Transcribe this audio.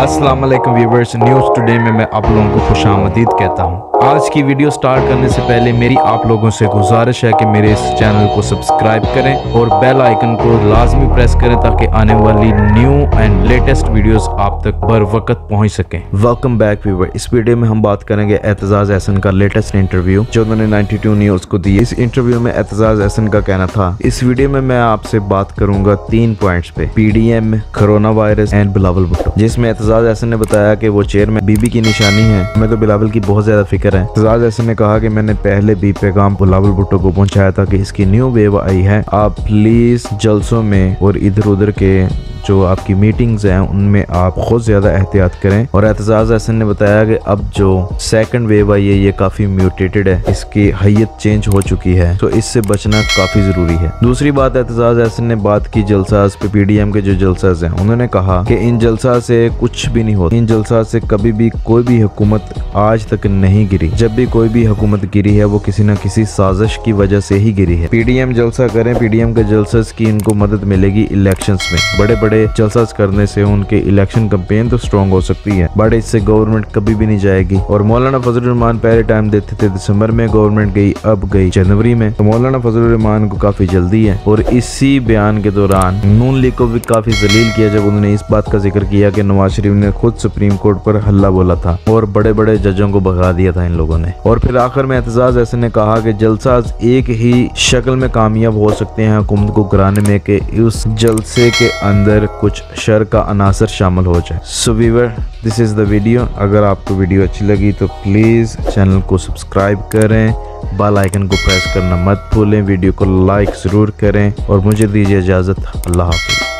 अस्सलाम वालेकुम viewers, news today में मैं आप लोगों को खुशामदीद कहता हूँ। आज की वीडियो स्टार्ट करने से पहले मेरी आप लोगों से गुजारिश है कि मेरे इस चैनल को सब्सक्राइब करें और बेल आइकन को लाजमी प्रेस करें ताकि आने वाली न्यू एंड लेटेस्ट वीडियोस आप तक बर वक्त पहुँच सकें। Welcome back viewer. इस वीडियो में हम बात करेंगे एतजाज़ अहसन का लेटेस्ट इंटरव्यू जो उन्होंने 92 न्यूज़ को दी। इस इंटरव्यू में एतजाज़ अहसन का कहना था, इस वीडियो में मैं आपसे बात करूंगा 3 पॉइंट्स पे, PDM, corona virus and Bilawal Bhutto. जिसमें एतजाज़ अहसन ने बताया कि वो चेयर में बीबी की निशानी है। हमें तो बिलावल की बहुत ज्यादा फिक्र है। एतजाज़ अहसन ने कहा कि मैंने पहले भी पैगाम बिलावल भुट्टो को पहुंचाया था कि इसकी न्यू वेव आई है, आप प्लीज जलसों में और इधर उधर के जो आपकी मीटिंग्स हैं उनमें आप बहुत ज्यादा एहतियात करें। और एतजाज़ अहसन ने बताया कि अब जो सेकंड वेव आई है ये काफी म्यूटेटेड है, इसकी हैयत चेंज हो चुकी है, तो इससे बचना काफी जरूरी है। दूसरी बात, एतजाज़ अहसन ने बात की जलसाज पे, PDM के जो जलसाज हैं, उन्होंने कहा कि इन जलसा से कुछ भी नहीं होता, इन जलसा से कभी भी कोई भी हुकूमत आज तक नहीं गिरी। जब भी कोई भी हुकूमत गिरी है वो किसी न किसी साजिश की वजह से ही गिरी है। PDM जलसा करें, PDM के जलसाज की इनको मदद मिलेगी इलेक्शंस में। बड़े बड़े जलसाज करने से उनके इलेक्शन कैंपेन तो स्ट्रॉन्ग हो सकती है, बट इससे गवर्नमेंट कभी भी नहीं जाएगी। और मौलाना फजलुर रहमान पहले टाइम देते थे दिसंबर में, गवर्नमेंट गई अब गई जनवरी में, तो मौलाना फजलुर रहमान को काफी जल्दी है। और इसी बयान के दौरान नून लीग को भी काफी जलील किया जब उन्होंने इस बात का जिक्र किया कि नवाज शरीफ ने खुद सुप्रीम कोर्ट पर हल्ला बोला था और बड़े बड़े जजों को भगा दिया था इन लोगों ने। और फिर आखिर में एतजाज़ अहसन ने कहा कि जलसाज एक ही शक्ल में कामयाब हो सकते हैं हुकूमत को गिराने में कि उस जलसे के अंदर कुछ शर का अनासर शामिल हो जाए। So viewer, this is the video. अगर आपको वीडियो अच्छी लगी तो प्लीज चैनल को सब्सक्राइब करें, बेल आइकन को प्रेस करना मत भूलें, वीडियो को लाइक जरूर करें और मुझे दीजिए इजाजत। अल्लाह हाफिज।